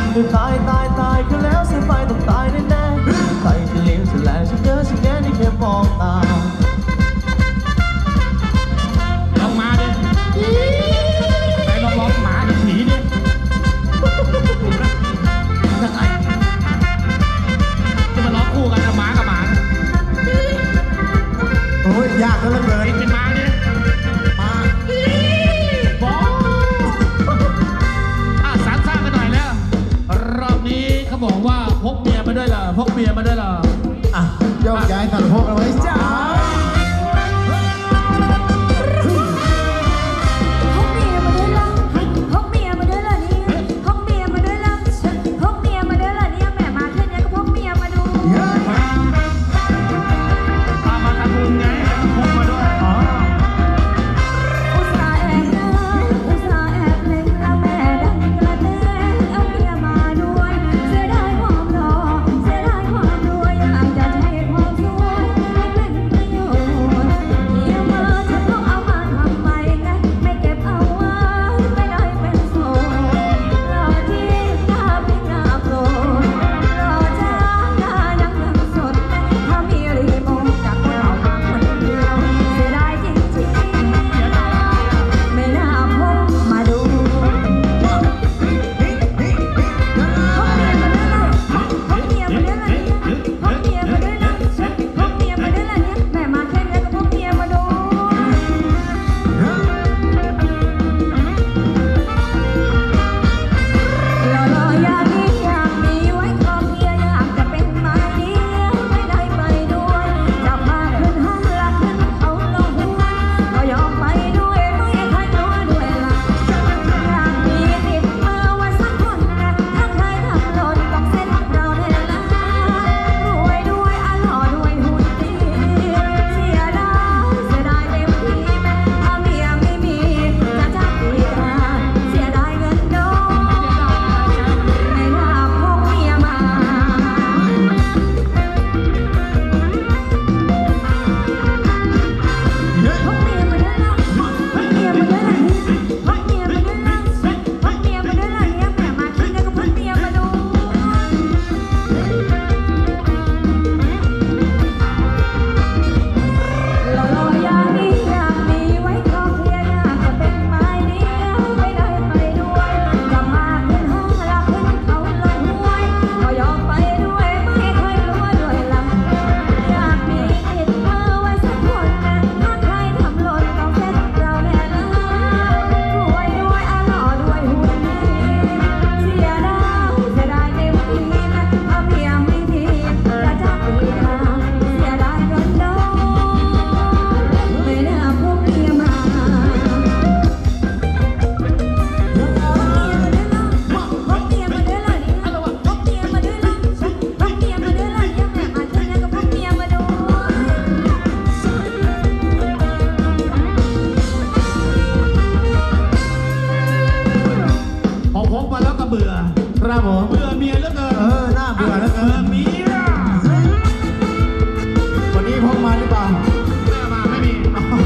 คือตายก็แล้วเสียไปต้องตายแน่ๆใครจะเลี้ยงจะแลฉันเดินฉันแง่นี่แค่มองตาลองมาดิไปลองหมาดิผีดิยังไงจะมาล้อคู่กันกับหมาโอ้ยยากเหลือเกินเป็นหมาดิมาบอสามซ่ากันหน่อยแล้วรอบนี้เขาบอกว่าพกเมียมาด้วยเหรอพกเมียมาด้วยเหรออ่ะโยกย้ายตัดพกเอาไว้จ้าครับผมเบื่อเมียเหลือเกินน่าเบื่อเหลือเกินเมียวันนี้พกมาหรือเปล่ามาไม่มี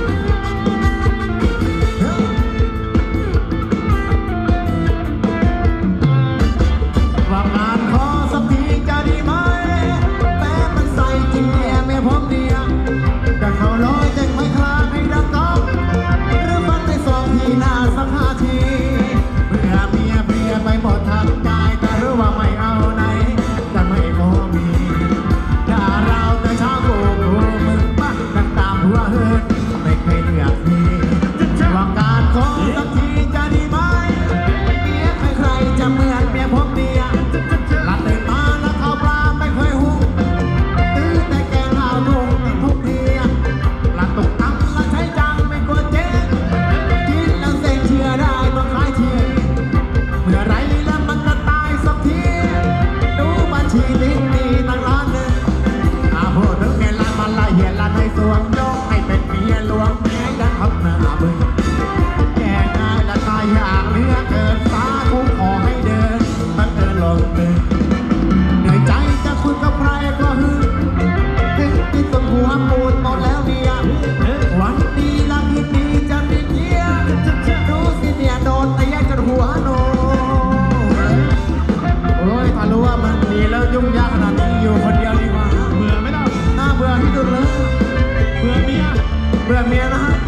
วางงานขอสักทีจะดีไหมแม้มันใส่จริงไม่พร้อมเดียแต่เขาลอยจะไม่คลาให้ดังก้องหรือมันไปสองทีหน้าสัก5 ทีเมื่อเมียเปลี่ยนไปหมดทางใจแต่รู้ว่าไม่เอาไหนจะไม่พอมีถ้าเราแต่เช้าโกโก้มึงบ้าดังตามหัวเฮิร์ไม่เคยเลือกทีวางการขอสักทีจะดีไหมเมียใครจะเหมือนเมียผมเดียละตื่นมาแล้วข้าวปลาไม่เคยหุงตื้อแต่แกงเอาดุงทุกทีละตกตั้งละใช้จังไม่กลัวเจ๊กินแล้วเซ็งเชื่อได้ต้องขายทีเมื่อไรแล้วมันจะตายสักทีดูบัญชีลิ้นดีตั้งล้านหนึ่งพูดถึงเงินล้านมันละเหียนล้านให้สวงยกให้เป็นเมียหลวงแม่ดังทับหน้าบึ้งแก่ง่ายและตายอยากเหลือเกินสาธุขอให้เดินตั้งเดินลงตึงเหนื่อยใจจะคุยกับใครก็หึงถึงที่สมหัวปูนหมดแล้วเนี่ยวันดีละทีดีจะมีเยี่ยดูสิเนี่ยโดนแต่แยกจนหัวโนยุ่งยากขนาดนี้อยู่คนเดียวดีกว่าเบื่อไหมล่ะน่าเบื่อที่สุดเลยเบื่อเมียเบื่อเมียนะฮะ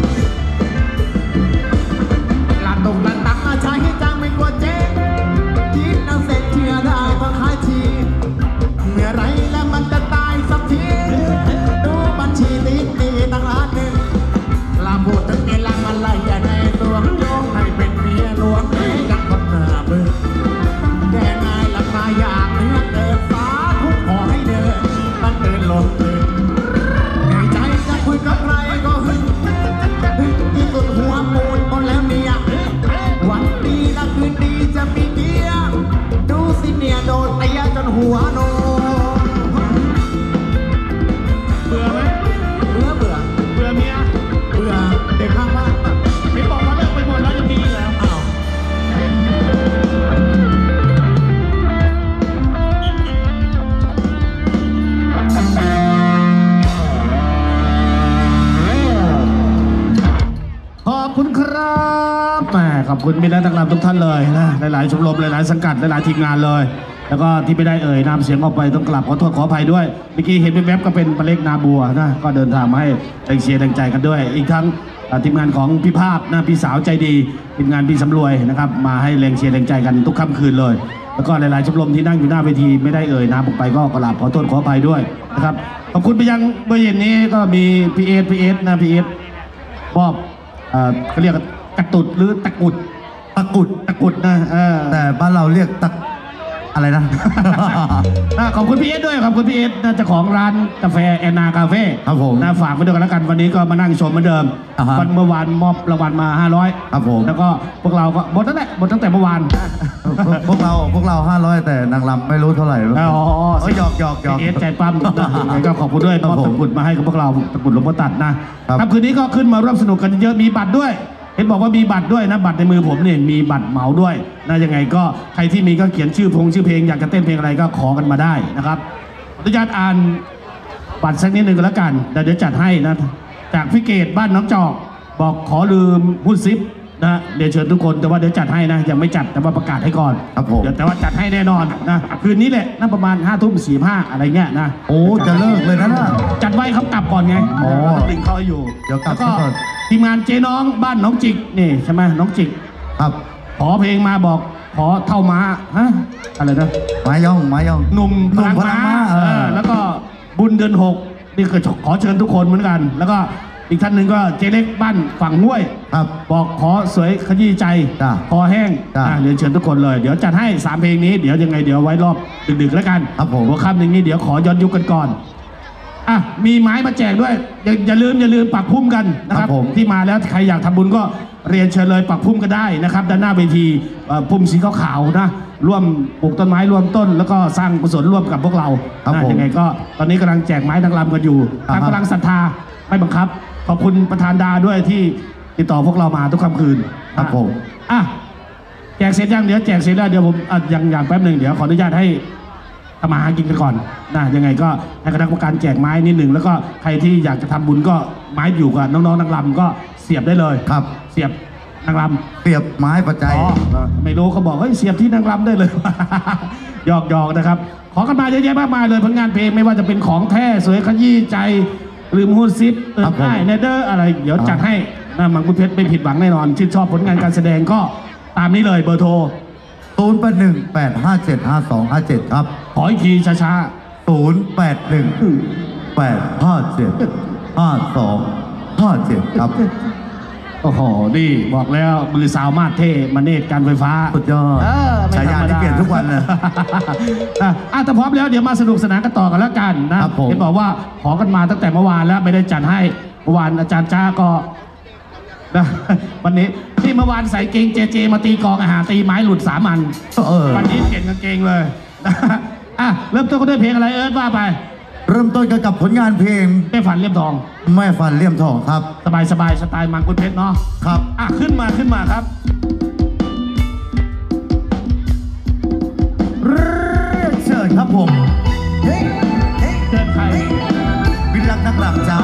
ลานตกลานตักอาชายให้จังไม่กลัวเจ๊คิดเอาเสร็จเชื่อได้เพราะขายทีเมื่อไรแล้วมันจะตายสักทีดูบัญชีติดดีตั้งล้านหนึ่งลาพูดถึงเมียลามาไล่ในตัวโยงให้เป็นเมียหลวงให้กันคนหน้าเบื่อแก่ง่ายละมาอย่างเนื้อเกิดสาทุกขอให้เดินมันเดินลงเลยในใจจะคุยกับใครก็หึงที่สุดหัวปูนหมดแล้วเนี่ยวันดีและคืนดีจะมีเกียร์ดูสิเนี่ยโดนเตียจนหัวโนเบื่อไหมเบื่อเบื่อเบื่อเมียเบื่อเด็กข้างบ้านไม่บอกว่าเลิกไปหมดแล้วยังมีแล้วอ้าวขอบคุณครับแหมขอบคุณมิตรและนักรำทุกท่านเลยนะหลายๆชมรมหลายๆสังกัดหลายๆทีมงานเลย แล้วก็ที่ไม่ได้เอ่ยนามเสียงออกไปต้องกลับขอโทษขออภัยด้วยเมื่อกี้เห็นแวบๆก็เป็นปลาเล็กนาบัวนะก็เดินทางมาให้แรงเชียร์แรงใจกันด้วย อีกทั้งทีมงานของพี่ภาพนะพี่สาวใจดีทีมงานพี่สำรวยนะครับมาให้แรงเชียร์แรงใจกันทุกค่ำคืนเลย แล้วก็หลายๆชมรมที่นั่งอยู่หน้าเวทีไม่ได้เอ่ยนามออกไปก็กราบขอโทษขออภัยด้วยนะครับขอบคุณไปยังเบอร์เย็นนี้ก็มีพีเอสนะพีเอสมอบเขาเรียกกระตุดหรือตะกุดตะกุดตะกุดนะแต่บ้านเราเรียกตะอะไรนะขอบคุณพี่เอสด้วยขอบคุณพี่เอสนะเจ้าของร้านกาแฟแอนนาคาเฟ่ครับผมนะฝากไว้ด้วยกันแล้วกันวันนี้ก็มานั่งชมเหมือนเดิมอ่าฮะวันเมื่อวานมอบรางวัลมา500 ครับผมแล้วก็พวกเราก็หมดนั่นแหละหมดตั้งแต่เมื่อวานพวกเรา500แต่นางรำไม่รู้เท่าไหร่อ๋อหยอกหยอกหยอกพี่เอสใจปั้มนะยังไงก็ขอบคุณด้วยครัมอบบ ผมตะกรุดมาให้กับพวกเราตะกรุดหลวงพ่อตัดนะครับ คืนนี้ก็ขึ้นมาร่วมสนุกกันเยอะมีบัตรด้วย เห็นบอกว่ามีบัตรด้วยนะบัตรในมือผมเนี่ยมีบัตรเหมาด้วยนะยังไงก็ใครที่มีก็เขียนชื่อเพลงอยากจะเต้นเพลงอะไรก็ขอกันมาได้นะครับขออนุญาตอ่านบัตรสักนิดหนึ่งก็แล้วกันเดี๋ยวจัดให้นะจากพี่เกตบ้านน้องจอกบอกขอลืมหุ้นซิปนะเดี๋ยวเชิญทุกคนแต่ว่าเดี๋ยวจัดให้นะยังไม่จัดแต่ว่าประกาศให้ก่อนครับผมเดี๋ยวแต่ว่าจัดให้แน่นอนนะคืนนี้แหละน่าประมาณ5:45อะไรเงี้ยนะโอ้จะเลิกเลยนะน่ะจัดไว้เขากลับก่อนไงอ๋อเราต้องดึงเขาให้อยู่เดี๋ยวกลับแก็ก่อนทีมงานเจ๊น้องบ้านน้องจิกนี่ใช่ไหมน้องจิกครับขอเพลงมาบอกขอเท่าม้าฮะอะไรนะไม้ย่องหนุ่มพลังพลังม้าม้าแล้วก็บุญเดือน6นี่คือขอเชิญทุกคนเหมือนกัน แล้วก็อีกท่านหนึ่งก็เจ๊เล็กบ้านฝั่งห้วยครับบอกขอสวยขยี้ใจจ้ะคอแห้งจ้ะเรียนเชิญทุกคนเลยเดี๋ยวจัดให้3เพลงนี้เดี๋ยวยังไงเดี๋ยวไว้รอบดึกๆแล้วกันครับผมหัวค่ำอย่างนี้เดี๋ยวขอย้อนยุคกันก่อนอ่ะมีไม้มาแจกด้วยอย่าลืมปักพุ่มกันนะครับครับผมที่มาแล้วใครอยากทำบุญก็เรียนเชิญเลยปักพุ่มก็ได้นะครับด้านหน้าเวทีพุ่มสีขาวๆนะร่วมปลูกต้นไม้ร่วมต้น แล้วก็สร้างกุศลร่วมกับพวกเราครับนะผมยังไงก็ตอนนี้กำลังแจกไม้นางรำกันอยู่อ่าฮะทางกำลังศรัทธาไม่บังคับ ขอบคุณประธานดาด้วยที่ติดต่อพวกเรามาทุกค่ำคืนครับผมอ่ะแจกเสร็จยังเดี๋ยวแจกเสร็จแล้วเดี๋ยวผมอย่างแป๊บหนึ่งเดี๋ยวขออนุญาตให้ทำมาหากินกันก่อนนะยังไงก็ให้คณะกรรมการแจกไม้นิดหนึ่งแล้วก็ใครที่อยากจะทำบุญก็ไม้อยู่กับน้องๆนางรำก็เสียบได้เลยครับเสียบนางรำเปรียบไม้ปัจจัยอ๋อไม่รู้เขาบอกเฮ้ยเสียบที่นางรำได้เลย หยอกนะครับ ขอกันมาเยอะแยะมากมายเลยผลงานเพลงไม่ว่าจะเป็นของแท้สวยขยี้ใจลืมหุ้นซิปเติครัมบผมได้เนเดอร์อะไร เดี๋ยวจัดให้นะมังคุดเพชรไม่ผิดหวังแน่นอนชื่นชอบผลงานการแสดงก็ตามนี้เลยเบอร์โทร 0818575257 ครับขออีกทีช้า 0818575257 ครับๆโอ้โหนี่บอกแล้วมือสาวมาดเท่มาเนตการไฟฟ้าสุดยอดไม่ฉายาธรรมดที่เปลี่ยนทุกวันเลยถ้าพร้อมแล้วเดี๋ยวมาสนุกสนานกันต่อกันแล้วกันนะครับผมเห็นบอกว่าขอกันมาตั้งแต่เมื่อวานแล้วไม่ได้จัดให้เมื่อวานอาจารย์จ้าก็นะ วันนี้ที่เมื่อวานใส่เกงเจมาตีกลองอาหารตีไม้หลุด3 อัน วันนี้เปลี่ยนกางเกงเลย อ่ะเริ่มต้นกันด้วยเพลงอะไรเอิร์ธว่าไปเริ่มต้นกันกับผลงานเพลงแม่ฝันเลี่ยมทองแม่ฟันเลี่ยมทองครับสบายสไตล์มังคุดเพชรเนาะครับอ่ะขึ้นมาครับเรียนเชิญครับผม เฮ้ยเฮ้ยเชิญใครวิลักนักรำจ้า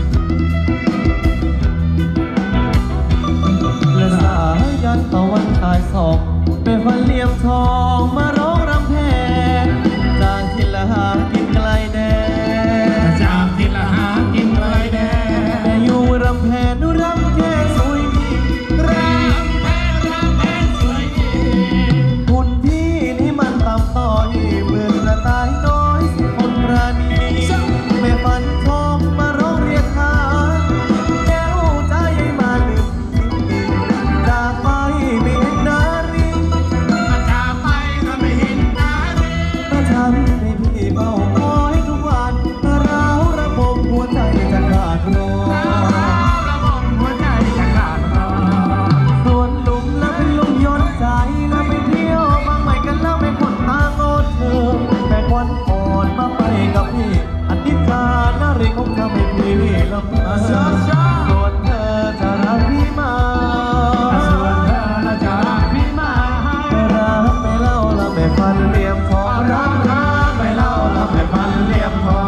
และสายันตะวันไทยสองเป็นฟันเหลี่ยมทองมาร้องรำแพนจากที่ละหากินไกลแดนจากที่ละหากินไกลแดนแต่อยู่รำแพนนูรำแค่สวยดีรำแพนสวยดีหุ่นพี่นี่มันต่ำต้อยเหมือนกระต่ายน้อยสิคนราณีแม่ฟันทองมาร้องเรียกหาแก้วใจมาลืมจากไปไม่เห็นนารีจากไปก็ไม่เห็นนารีมาทำให้พี่เฝ้าคอยทุกวันร้าวระบบหัวใจจะขาดลงระบบหัวใจจะขาดรอส่วนลุมแล้วเป็นลุมย้อนใจแล้วไปเที่ยวบางใหม่กันแล้วไม่คนตาโงดเธอแต่ควันอ่อนมาไปกับพี่อธิษฐานนารีคงทำให้พี่ลำบากส่วนเธอจะรักพี่มาส่วนเธอน่ะจะรักพี่มารักไม่เล่าละไม่ฟันเหลี่ยมทองรักไม่เล่าแล้วไม่ฟันเหลี่ยมทอง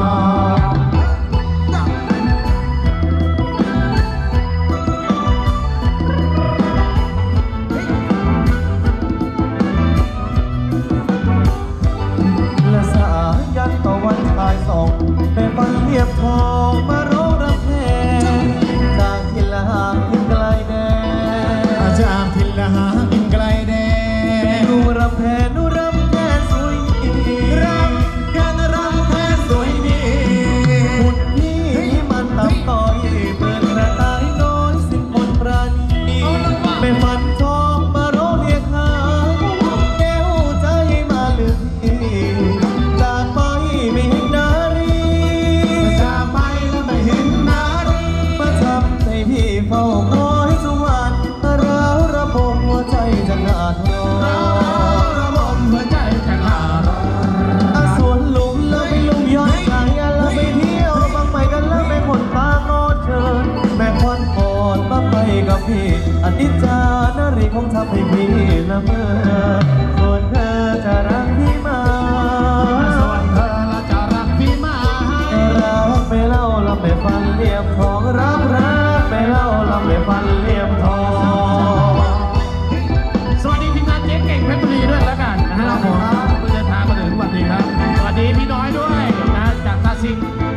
และสายันต่อวันชายสองเป็นฟันเหลี่ยมทองมาร้องรำแพนจากที่ละหางที่ไกลแดนจากที่ละหากินไกลแดนนูรำแพนนูรำแพนสวยดีรำกันรำแท้สวยดีหุ่นพี่นี่มันต่ำต้อยเปิดกระต่ายน้อยสิ้นคนปราณีไม่ฟันทองมาร้องเรียกหาแก้วใจมาลืมพี่จากไปไม่เห็นนารีจากไปแล้วไม่เห็นนารีมาทำให้พี่เฝ้าคอยทุกวันร้าวระบบหัวใจจะขาดรอระบบหัวใจจะขาดรอส่วนลุมแล้วไปลุมย้อนใจแล้วไปเที่ยวบางใหม่กันแล้วไม่คนตาโงดเชิญแม่ควันอ่อนมาไปกับพี่อนิจจานารีคงทำให้พี่ละเมอส่วนเธอจะรักพี่มาส่วนเธอละจะรักพี่มารักไปเล่าเราไม่ฟันเหลี่ยมทองรักไปเล่าเราไม่ฟันเหลี่ยมทองสวัสดีทีมงานเจ๊เก่งเพชรบุรีด้วยแล้วกันนะครับผมเพื่อเดินทางมาถึงสวัสดีครับ สวัสดีพี่น้อยด้วยนะจากตาซิง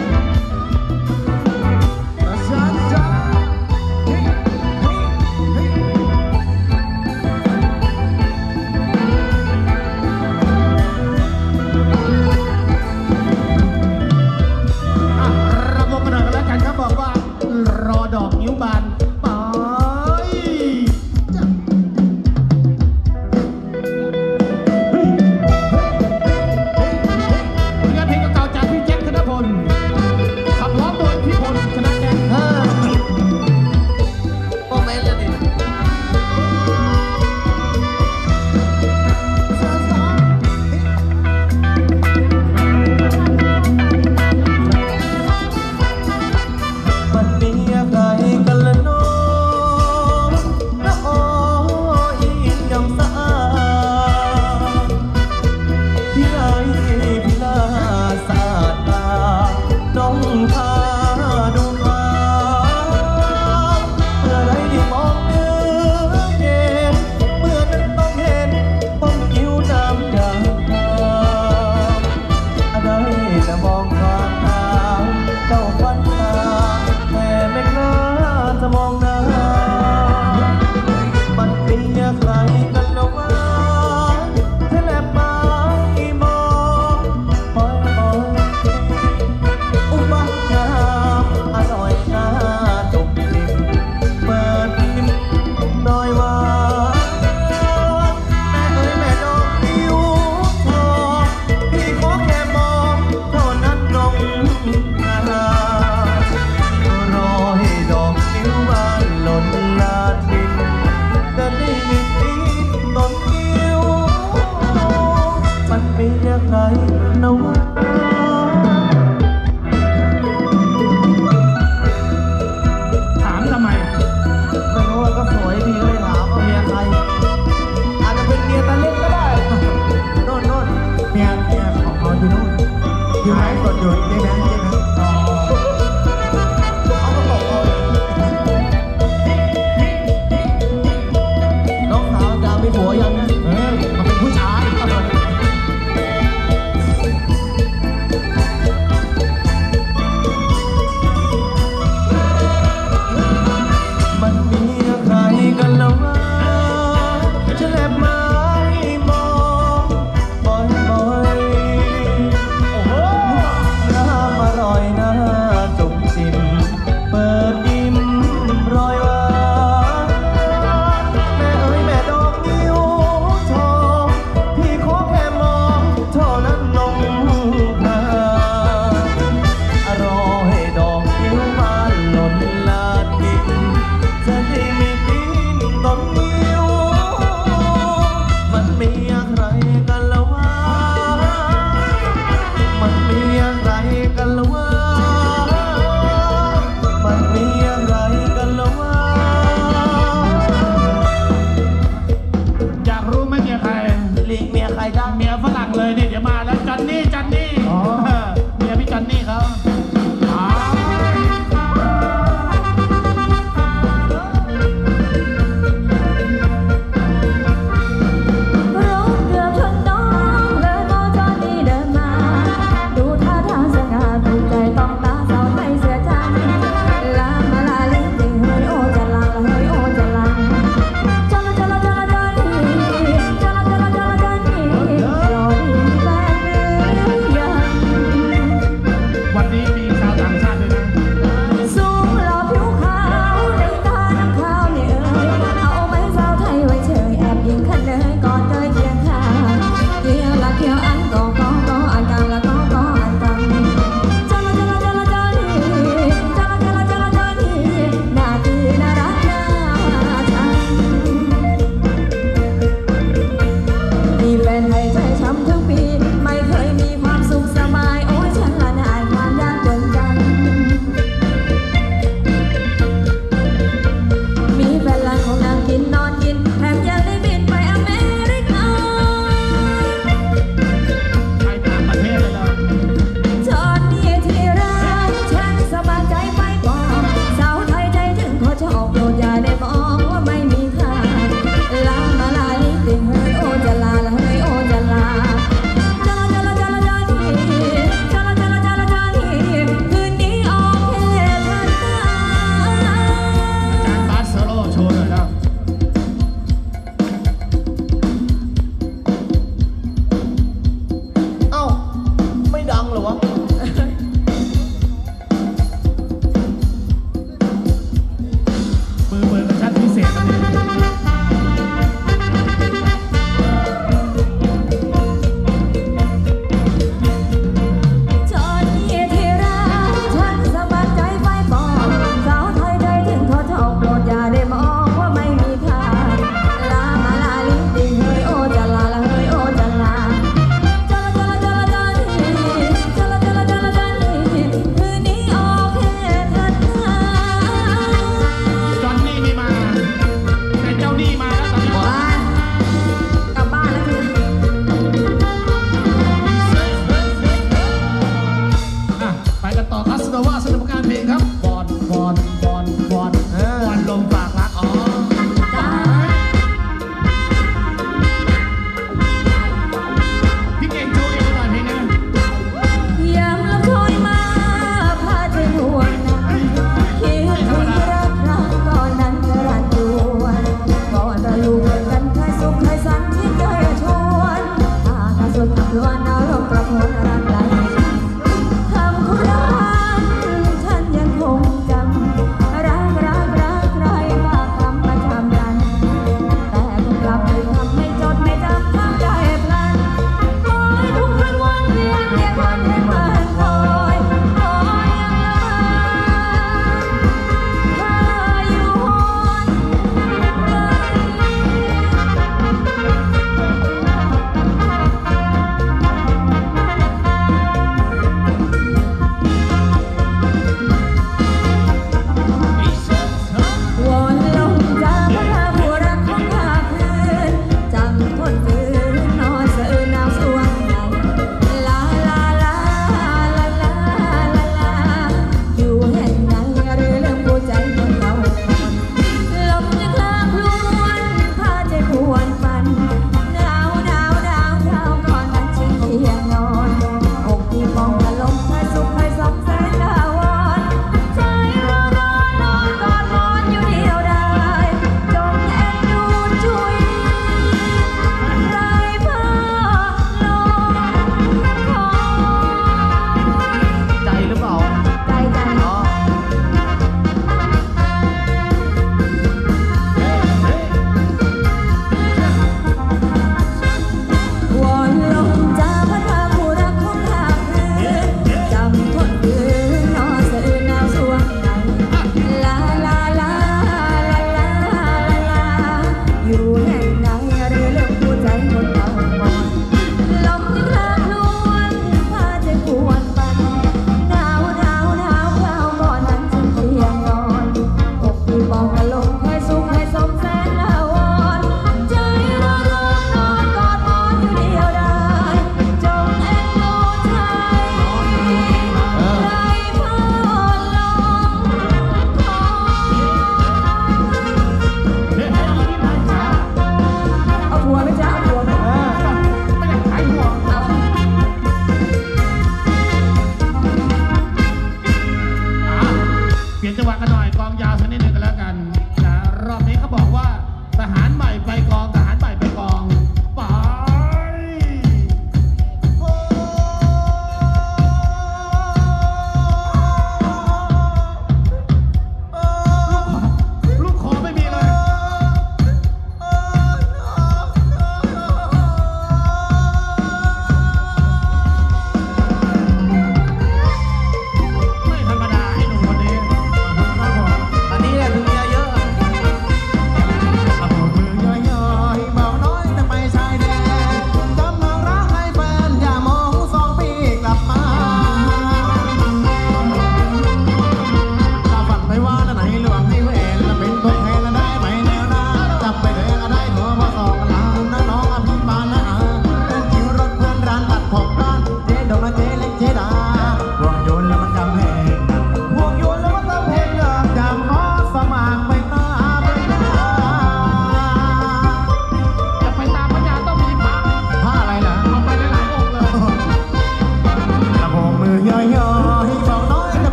ระบบกันหน่อยกันแล้วกันครับบอกว่ารอดอกนิ้วบานไปจ้ะผลงานเพลงเก่าๆจากพี่แจ็คธนพลขับร้องโดยพี่พลชนะแจ็คโอ้แม่เลยดิมันมีอะไรกันละน้องละออียำสะอาดพี่ไรพี่ลาสะอาดตาน้องพาดูมาเมื่อไรได้มองเนื้อเย็นเมื่อนั้นต้องเห็นต้องคิ้วน้ำยาอะไรจะมองความตาเจ้าฟันตาแต่ไม่กล้าจะมองหน้ามันเป็นใครกันละวะเธอแลบมาอีมองปล่อยอุบะงามอร่อยน่าจุกจิกเปิดพิมพ์หน่อยว่าแม่แม่ดอกนิ้วทองพี่ขอแค่มองเท่านั้นน้องนารอให้ดอกนิ้วบานหล่นลาดินก็ได้ยินตีต้นนิ้วมันเป็นยังไงนะวะถามทำไมไม่รู้ว่าก็สวยดีเลยถามว่าเมียใคร อาจจะเป็นเมียตาเล็กก็ได้ โน่นเมียของเขาอยู่นู่นอยู่ไหนกดอยู่นี่นะนี่นะเขาก็บอกเอาน้องสาวจะมีผัว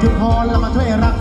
ชุมพรเรามาช่วยรัก